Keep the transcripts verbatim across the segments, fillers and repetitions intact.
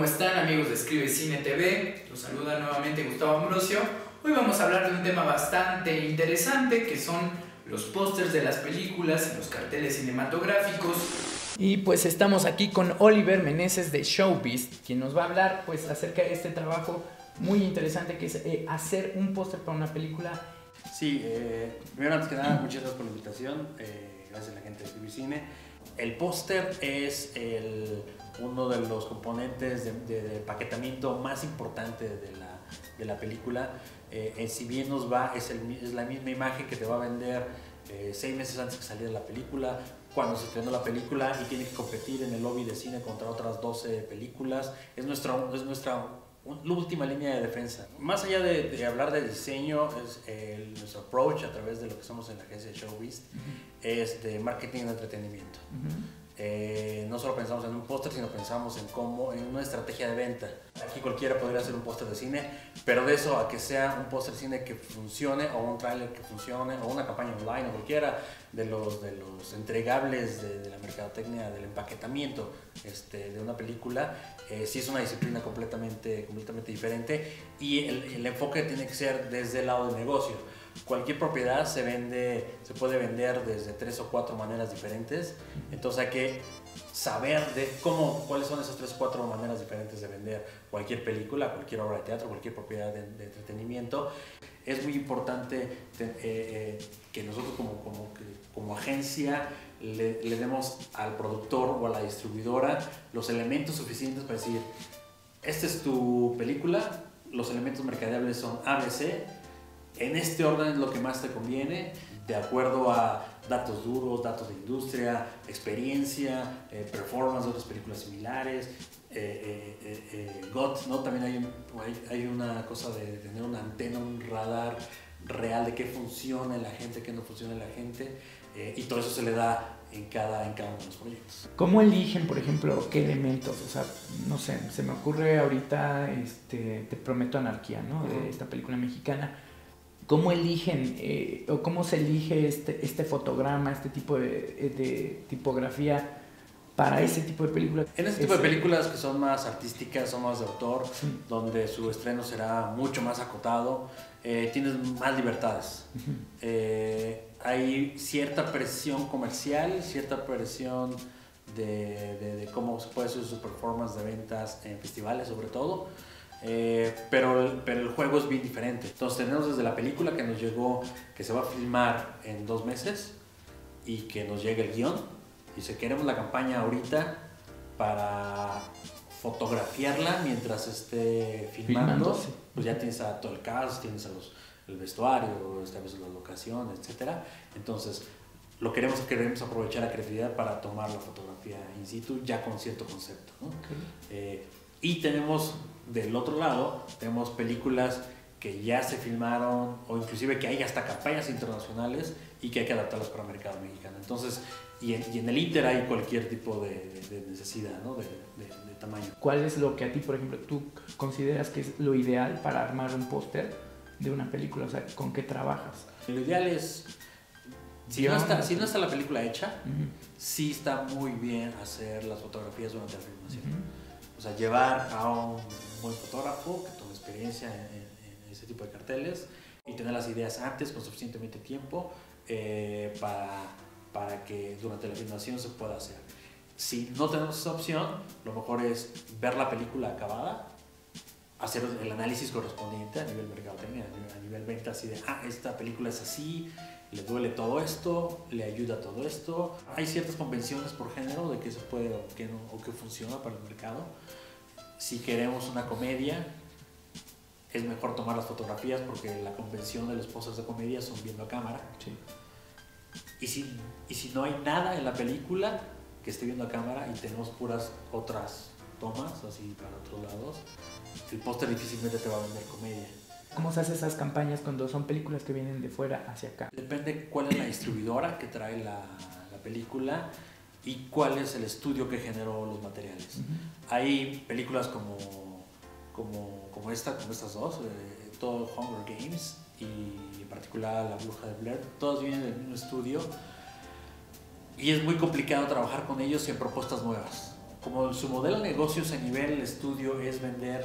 están, amigos de Escribe Cine T V? Los saluda nuevamente Gustavo Ambrosio. Hoy vamos a hablar de un tema bastante interesante que son los pósters de las películas y los carteles cinematográficos. Y pues estamos aquí con Oliver Meneses de Showbiz, quien nos va a hablar pues acerca de este trabajo muy interesante que es eh, hacer un póster para una película. Sí, eh, primero antes que nada, muchas gracias por la invitación, eh, gracias a la gente de Escribe Cine. El póster es el, uno de los componentes de, de, de empaquetamiento más importante de la, de la película. Eh, eh, si bien nos va, es, el, es la misma imagen que te va a vender eh, seis meses antes que saliera la película, cuando se estrenó la película y tiene que competir en el lobby de cine contra otras doce películas. Es nuestra, es nuestra la última línea de defensa. Más allá de, de hablar de diseño, es el, nuestro approach a través de lo que somos en la agencia de Showbiz, uh-huh. es de marketing y entretenimiento. Uh-huh. Eh, no solo pensamos en un póster, sino pensamos en cómo, en una estrategia de venta. Aquí cualquiera podría hacer un póster de cine, pero de eso a que sea un póster de cine que funcione, o un tráiler que funcione, o una campaña online, o cualquiera de los, de los entregables de, de la mercadotecnia, del empaquetamiento este, de una película, eh, sí es una disciplina completamente, completamente diferente, y el, el enfoque tiene que ser desde el lado del negocio. Cualquier propiedad se vende, se puede vender desde tres o cuatro maneras diferentes, entonces hay que saber de cómo, cuáles son esas tres o cuatro maneras diferentes de vender cualquier película, cualquier obra de teatro, cualquier propiedad de, de entretenimiento. Es muy importante eh, eh, que nosotros como, como, como agencia le, le demos al productor o a la distribuidora los elementos suficientes para decir, esta es tu película, los elementos mercadeables son A B C, en este orden es lo que más te conviene, de acuerdo a datos duros, datos de industria, experiencia, eh, performance de otras películas similares, eh, eh, eh, G O T, ¿no? También hay, hay, hay una cosa de tener una antena, un radar real de qué funciona en la gente, qué no funciona en la gente, eh, y todo eso se le da en cada, en cada uno de los proyectos. ¿Cómo eligen, por ejemplo, qué elementos? O sea, no sé, se me ocurre ahorita este, Te Prometo Anarquía, ¿no? De esta película mexicana. ¿Cómo eligen eh, o cómo se elige este, este fotograma, este tipo de, de tipografía para ese tipo de películas? En este tipo de películas que son más artísticas, son más de autor, sí. donde su estreno será mucho más acotado, eh, tienes más libertades. Uh-huh. eh, hay cierta presión comercial, cierta presión de, de, de cómo se puede hacer su performance de ventas en festivales sobre todo. Eh, pero, pero el juego es bien diferente. Entonces tenemos desde la película que nos llegó, que se va a filmar en dos meses y que nos llega el guión y si queremos la campaña ahorita para fotografiarla mientras esté filmando, sí. Pues ya tienes a todo el cast, tienes a los, el vestuario, estableces la locación, etcétera. Entonces lo queremos, queremos aprovechar la creatividad para tomar la fotografía in situ ya con cierto concepto, ¿no? Okay. Eh, y tenemos del otro lado, tenemos películas que ya se filmaron o inclusive que hay hasta campañas internacionales y que hay que adaptarlas para el mercado mexicano. Entonces, y en, y en el Inter hay cualquier tipo de, de, de necesidad, ¿no? de, de, de tamaño. ¿Cuál es lo que a ti, por ejemplo, tú consideras que es lo ideal para armar un póster de una película? O sea, ¿con qué trabajas? Lo ideal es, si no está, si no está la película hecha, uh-huh. sí está muy bien hacer las fotografías durante la filmación. Uh-huh. O sea, llevar a un buen fotógrafo que tome experiencia en, en, en ese tipo de carteles y tener las ideas antes con suficientemente tiempo eh, para, para que durante la filmación se pueda hacer. Si no tenemos esa opción, lo mejor es ver la película acabada, hacer el análisis correspondiente a nivel mercadotecnia, a nivel venta, así de, ah, esta película es así, le duele todo esto, le ayuda todo esto. Hay ciertas convenciones por género de qué se puede o qué no, o qué funciona para el mercado. Si queremos una comedia, es mejor tomar las fotografías porque la convención de los pósters de comedia son viendo a cámara. Sí. Y si, y si no hay nada en la película que esté viendo a cámara y tenemos puras otras tomas, así para otros lados, el póster difícilmente te va a vender comedia. ¿Cómo se hacen esas campañas cuando son películas que vienen de fuera hacia acá? Depende cuál es la distribuidora que trae la, la película y cuál es el estudio que generó los materiales. Uh-huh. Hay películas como, como, como esta, como estas dos, eh, todo Hunger Games y en particular La Bruja de Blair, todas vienen del mismo estudio y es muy complicado trabajar con ellos en propuestas nuevas. como su modelo de negocios a nivel estudio es vender,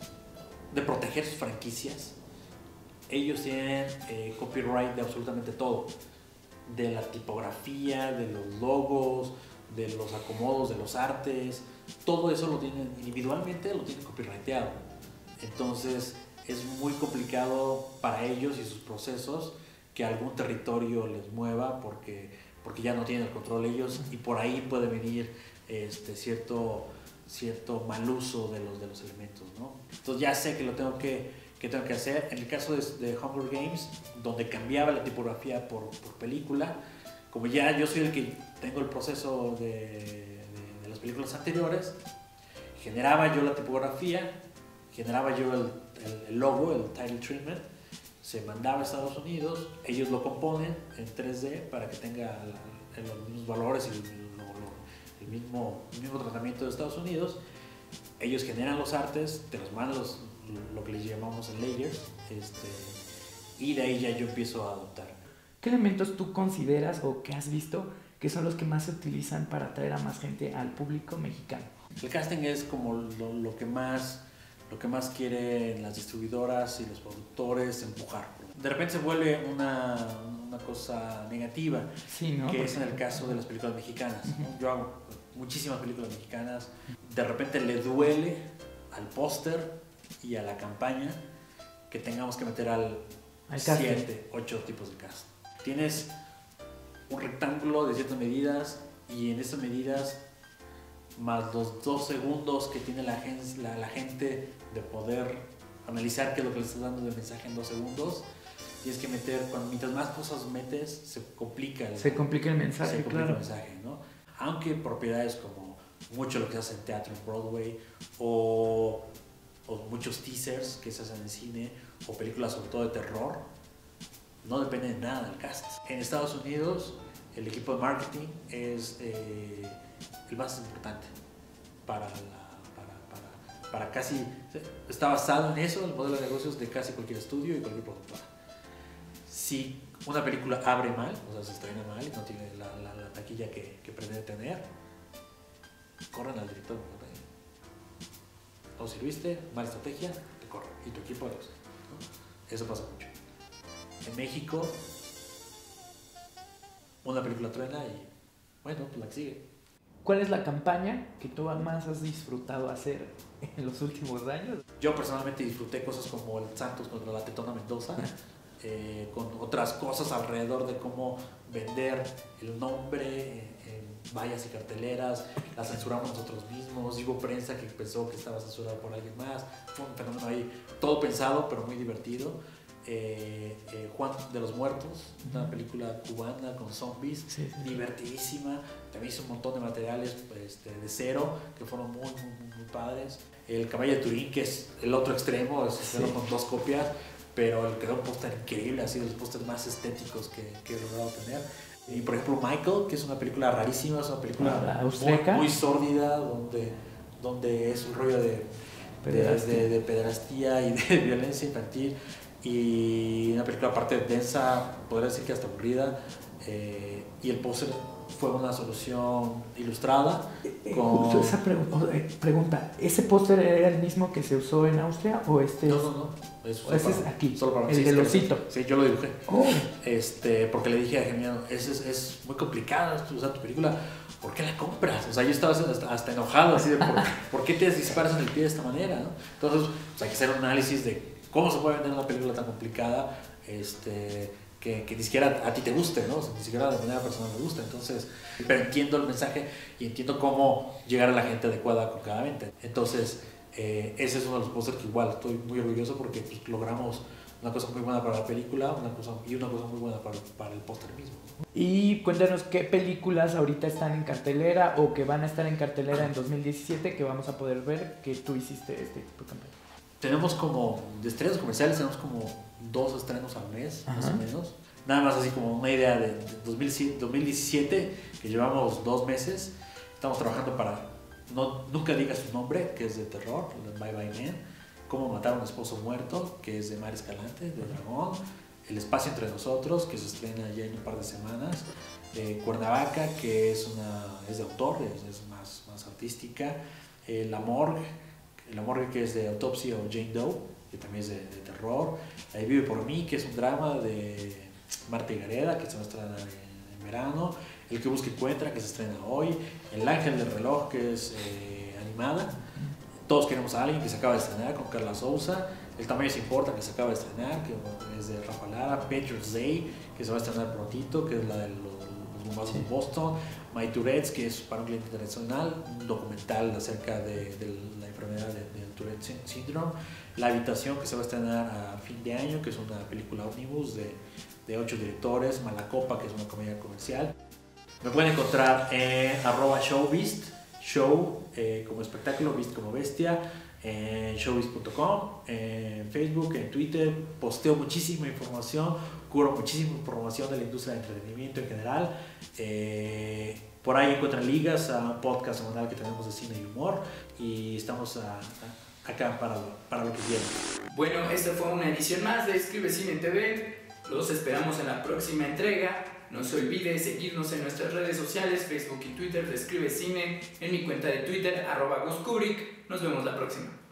de proteger sus franquicias, ellos tienen eh, copyright de absolutamente todo, de la tipografía, de los logos, de los acomodos, de los artes, todo eso lo tienen individualmente, lo tienen copyrighteado. Entonces es muy complicado para ellos y sus procesos que algún territorio les mueva porque, porque ya no tienen el control ellos, y por ahí puede venir este, cierto, cierto mal uso de los, de los elementos, ¿no? Entonces ya sé que lo tengo que, que, tengo que hacer. En el caso de, de Hunger Games, donde cambiaba la tipografía por, por película, como ya yo soy el que tengo el proceso de, de, de las películas anteriores, generaba yo la tipografía, generaba yo el, el, el logo, el title treatment, se mandaba a Estados Unidos, ellos lo componen en tres D para que tenga la, los mismos valores y el, el, mismo, el mismo tratamiento de Estados Unidos. Ellos generan los artes, te los mandan los, lo que les llamamos en layers, este, y de ahí ya yo empiezo a adoptar. ¿Qué elementos tú consideras o que has visto que son los que más se utilizan para atraer a más gente al público mexicano? El casting es como lo, lo que más lo que más quieren las distribuidoras y los productores empujar. De repente se vuelve una, una cosa negativa, sí, ¿no? Que es en el caso de las películas mexicanas, ¿no? Yo hago muchísimas películas mexicanas, de repente le duele al póster y a la campaña que tengamos que meter al siete, ocho tipos de cast. Tienes un rectángulo de ciertas medidas y en esas medidas más los dos segundos que tiene la gente, la, la gente de poder analizar qué es lo que le estás dando de mensaje en dos segundos, tienes que meter, cuando mientras más cosas metes, se complica el, se complica el mensaje, se complica claro. el mensaje, ¿no? Aunque propiedades como mucho lo que se hace en teatro en Broadway o, o muchos teasers que se hacen en cine o películas sobre todo de terror, no depende de nada del cast. En Estados Unidos el equipo de marketing es eh, el más importante para, la, para, para, para casi, está basado en eso, el modelo de negocios de casi cualquier estudio y cualquier productora. Si una película abre mal, o sea, se estrena mal y no tiene la, la, la taquilla que, que pretende tener, corren al director de la taquilla. No sirviste, mala estrategia, te corren y tu equipo, ¿no? Eso pasa mucho. En México, una película truena y bueno, pues la que sigue. ¿Cuál es la campaña que tú más has disfrutado hacer en los últimos años? Yo personalmente disfruté cosas como el Santos contra la Tetona Mendoza, eh, con otras cosas alrededor de cómo vender el nombre en vallas y carteleras, la censuramos nosotros mismos, hubo prensa que pensó que estaba censurada por alguien más, fue un fenómeno ahí, todo pensado pero muy divertido. Eh, eh, Juan de los Muertos, una película cubana con zombies, sí, sí, divertidísima. También hice un montón de materiales este, de cero que fueron muy, muy, muy padres. El Caballo de Turín, que es el otro extremo, es sí. con dos copias, pero quedó un póster increíble, ha sido de los pósters más estéticos que, que he logrado tener. Y por ejemplo Michael, que es una película rarísima, es una película muy, muy sórdida, donde, donde es un rollo de pederastía. De, de, de pederastía y de violencia infantil. Y una película aparte densa, podría decir que hasta aburrida, eh, y el póster fue una solución ilustrada. Con... Justo esa pregu- pregunta, ¿ese póster era el mismo que se usó en Austria o este? No, no, no. Es ese para, es aquí, solo para el sí, del osito. Sí, yo lo dibujé. Oh. Este, porque le dije a Gemiano, es, es, es muy complicado usar tu película, ¿por qué la compras? O sea, yo estaba hasta, hasta enojado, así de, ¿por, ¿por qué te disparas en el pie de esta manera? ¿No? Entonces, pues, hay que hacer un análisis de cómo se puede vender una película tan complicada, este, que, que ni siquiera a ti te guste, ¿no? O sea, ni siquiera de manera personal me gusta. Entonces, pero entiendo el mensaje y entiendo cómo llegar a la gente adecuada con cada venta. Entonces, eh, ese es uno de los pósters que igual estoy muy orgulloso porque pues, logramos una cosa muy buena para la película una cosa, y una cosa muy buena para, para el póster mismo. Y cuéntanos qué películas ahorita están en cartelera o que van a estar en cartelera en dos mil diecisiete que vamos a poder ver que tú hiciste este tipo de campaña. Tenemos como, de estrenos comerciales, tenemos como dos estrenos al mes, Ajá. más o menos. Nada más así como una idea de, de dos mil diecisiete, que llevamos dos meses. Estamos trabajando para no, Nunca digas su nombre, que es de terror, de Bye Bye Man. Cómo matar a un esposo muerto, que es de Mar Escalante, de Dragón. El espacio entre nosotros, que se estrena ya en un par de semanas. Eh, Cuernavaca, que es, una, es de autor, es, es más, más artística. Eh, La Morgue, La Morgue, que es de autopsia o Jane Doe, que también es de, de terror. Ahí Vive por mí, que es un drama de Marta Gareda, que se va a estrenar en, en verano. El que busca encuentra, que se estrena hoy. El Ángel del reloj, que es eh, animada. Todos queremos a alguien, que se acaba de estrenar con Carla Souza. El tamaño se importa, que se acaba de estrenar, que es de Rafa Lara. Patriots Day, que se va a estrenar prontito, que es la de los, los bombazos de Boston. My Tourette's, que es para un cliente internacional, un documental acerca de, de la enfermedad del de Tourette Syndrome. La Habitación, que se va a estrenar a fin de año, que es una película ómnibus de, de ocho directores. Malacopa, que es una comedia comercial. Me pueden encontrar en arroba showbeast, show eh, como espectáculo, beast como bestia, en showbeast punto com, en Facebook, en Twitter. Posteo muchísima información, cubro muchísima información de la industria del entretenimiento en general. Eh, por ahí encuentran ligas a un podcast semanal que tenemos de cine y humor, y estamos a, a, acá para, para lo que quieran. Bueno, esta fue una edición más de Escribe Cine T V. Los esperamos en la próxima entrega. No se olvide seguirnos en nuestras redes sociales, Facebook y Twitter de Escribe Cine, en mi cuenta de Twitter, arroba Gus Kubrick. Nos vemos la próxima.